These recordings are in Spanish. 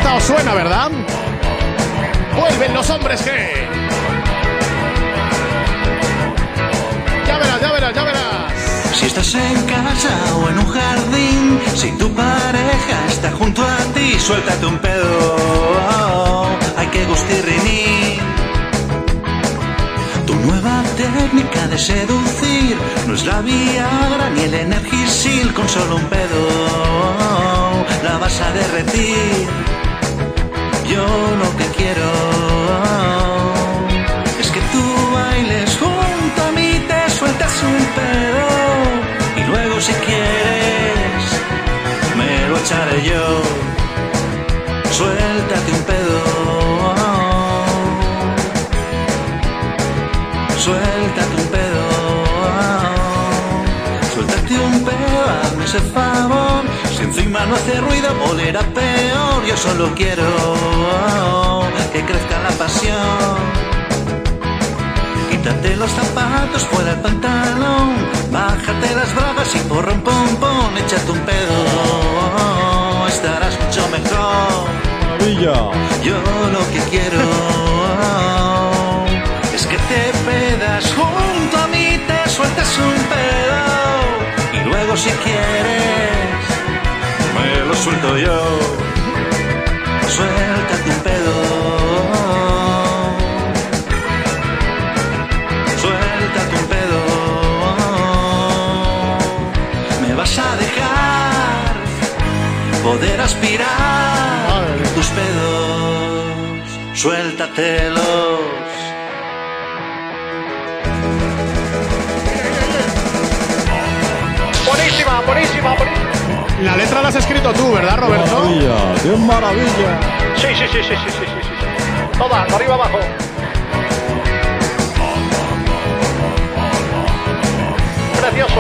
Esta os suena, ¿verdad? Vuelven los hombres G. Ya verás, ya verás, ya verás. Si estás en casa o en un jardín, si tu pareja está junto a ti, suéltate un pedo. Hay que gustirriní. Tu nueva técnica de seducir no es la Viagra ni el Energisil, con solo un pedo la vas a derretir. Yo lo que quiero es que tú bailes junto a mí, te sueltas un pedo y luego si quieres me lo echaré yo. Suéltate un pedo, suéltate un pedo, suéltate un pedo, hazme ese favor. Si encima no hace ruido, olerá peor. Yo solo quiero que crezca la pasión. Quítate los zapatos, fuera el pantalón, bájate las bragas y porra un pompón, échate un pedo, estarás mucho mejor. Maravilla. Yo lo que quiero es que te pedas junto a mí, te sueltas un pedo y luego si quieres me lo suelto yo. Suéltate un pedo, suéltate un pedo. Me vas a dejar poder aspirar tus pedos, suéltatelos. Buenísima, buenísima, buenísima. La letra la has escrito tú, ¿verdad, Roberto? Maravilla, qué maravilla. Sí, sí, sí, sí, sí, sí, sí, sí. Toda, de arriba abajo. Precioso.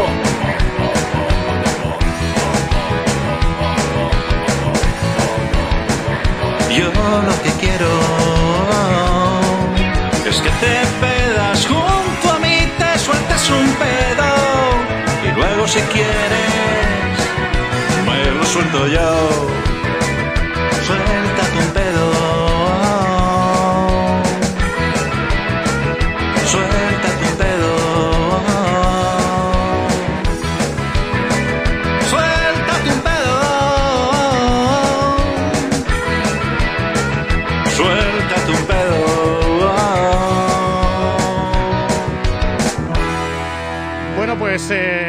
Yo lo que quiero es que te pedas junto a mí, te sueltas un pedo y luego si quieres me lo suelto yo. Suéltate un pedo, suéltate un pedo, suéltate un pedo, suéltate un pedo. Bueno, pues